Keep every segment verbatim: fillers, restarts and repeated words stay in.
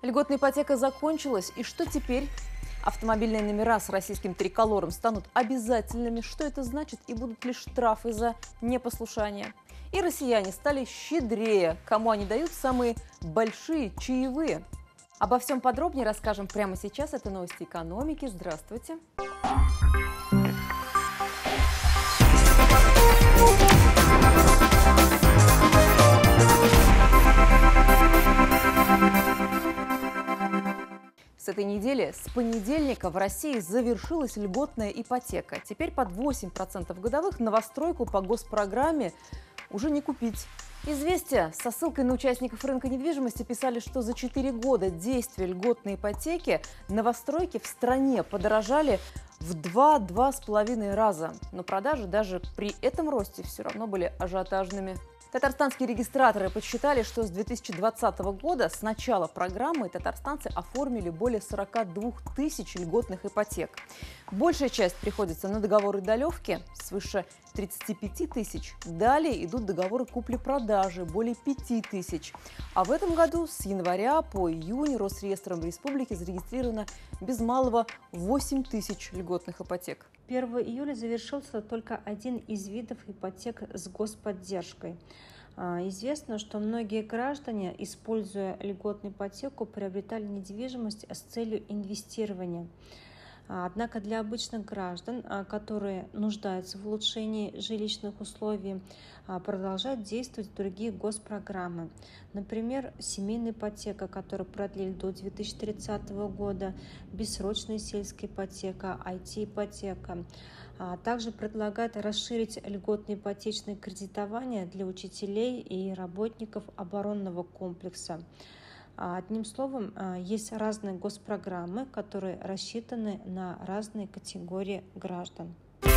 Льготная ипотека закончилась, и что теперь? Автомобильные номера с российским триколором станут обязательными. Что это значит? И будут ли штрафы за непослушание? И россияне стали щедрее. Кому они дают самые большие чаевые? Обо всем подробнее расскажем прямо сейчас. Это новости экономики. Здравствуйте. С этой недели, с понедельника, в России завершилась льготная ипотека. Теперь под восемь процентов годовых новостройку по госпрограмме уже не купить. «Известия» со ссылкой на участников рынка недвижимости писали, что за четыре года действия льготной ипотеки новостройки в стране подорожали в два-два с половиной раза. Но продажи даже при этом росте все равно были ажиотажными. Татарстанские регистраторы подсчитали, что с две тысячи двадцатого года, с начала программы, татарстанцы оформили более сорока двух тысяч льготных ипотек. Большая часть приходится на договоры долевки, свыше тридцати пяти тысяч. Далее идут договоры купли-продажи, более пяти тысяч. А в этом году с января по июнь Росреестром Республики зарегистрировано без малого восемь тысяч льготных ипотек. первого июля завершился только один из видов ипотек с господдержкой. Известно, что многие граждане, используя льготную ипотеку, приобретали недвижимость с целью инвестирования. Однако для обычных граждан, которые нуждаются в улучшении жилищных условий, продолжают действовать другие госпрограммы. Например, семейная ипотека, которую продлили до две тысячи тридцатого года, бессрочная сельская ипотека, ай ти-ипотека. Также предлагают расширить льготное ипотечное кредитование для учителей и работников оборонного комплекса. Одним словом, есть разные госпрограммы, которые рассчитаны на разные категории граждан.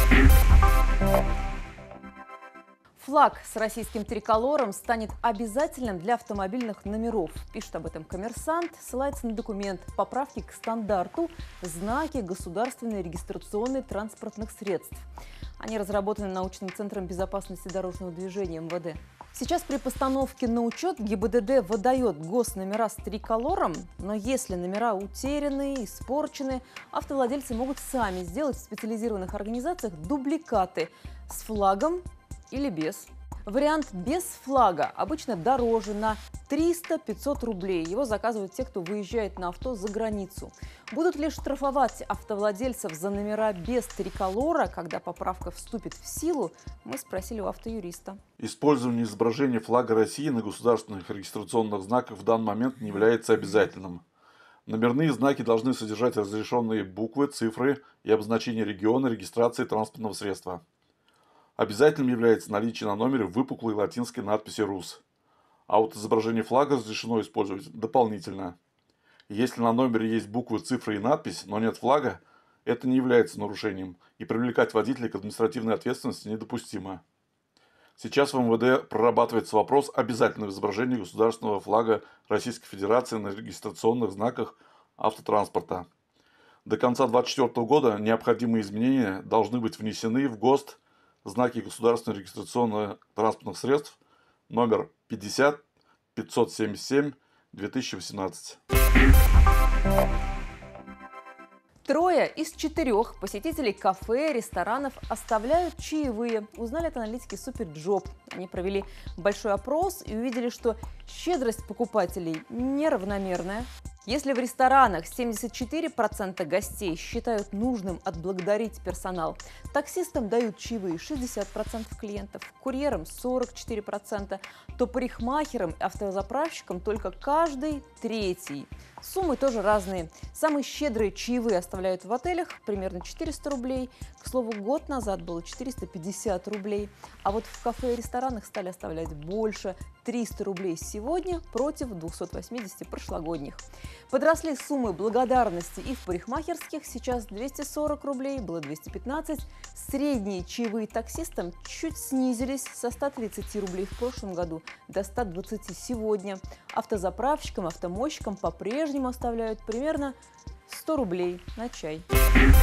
Флаг с российским триколором станет обязательным для автомобильных номеров. Пишет об этом «Коммерсант», ссылается на документ поправки к стандарту «Знаки государственной регистрационной транспортных средств». Они разработаны научным центром безопасности дорожного движения эм вэ дэ. Сейчас при постановке на учет гэ и бэ дэ дэ выдает госномера с триколором, но если номера утеряны, испорчены, автовладельцы могут сами сделать в специализированных организациях дубликаты с флагом или без. Вариант без флага обычно дороже на триста-пятьсот рублей. Его заказывают те, кто выезжает на авто за границу. Будут ли штрафовать автовладельцев за номера без триколора, когда поправка вступит в силу, мы спросили у автоюриста. Использование изображения флага России на государственных регистрационных знаках в данный момент не является обязательным. Номерные знаки должны содержать разрешенные буквы, цифры и обозначение региона регистрации транспортного средства. Обязательным является наличие на номере выпуклой латинской надписи «РУС». А вот изображение флага разрешено использовать дополнительно. Если на номере есть буквы, цифры и надпись, но нет флага, это не является нарушением, и привлекать водителя к административной ответственности недопустимо. Сейчас в эм вэ дэ прорабатывается вопрос обязательного изображения государственного флага Российской Федерации на регистрационных знаках автотранспорта. До конца две тысячи двадцать четвёртого года необходимые изменения должны быть внесены в ГОСТ знаки государственных регистрационных транспортных средств номер пятьдесят пятьсот семьдесят семь две тысячи восемнадцать. Трое из четырех посетителей кафе, ресторанов оставляют чаевые. Узнали от аналитики Суперджоп. Они провели большой опрос и увидели, что щедрость покупателей неравномерная. Если в ресторанах семьдесят четыре процента гостей считают нужным отблагодарить персонал, таксистам дают чаевые шестьдесят процентов клиентов, курьерам сорок четыре процента, то парикмахерам и автозаправщикам только каждый третий. Суммы тоже разные. Самые щедрые чаевые оставляют в отелях, примерно четыреста рублей. К слову, год назад было четыреста пятьдесят рублей. А вот в кафе и ресторанах стали оставлять больше – триста рублей сегодня против двухсот восьмидесяти прошлогодних. Подросли суммы благодарности и в парикмахерских. Сейчас двести сорок рублей, было двести пятнадцать. Средние чаевые таксистам чуть снизились со ста тридцати рублей в прошлом году до ста двадцати сегодня. Автозаправщикам, автомойщикам по-прежнему оставляют примерно сто рублей на чай.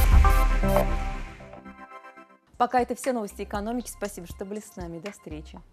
Пока это все новости экономики. Спасибо, что были с нами. До встречи.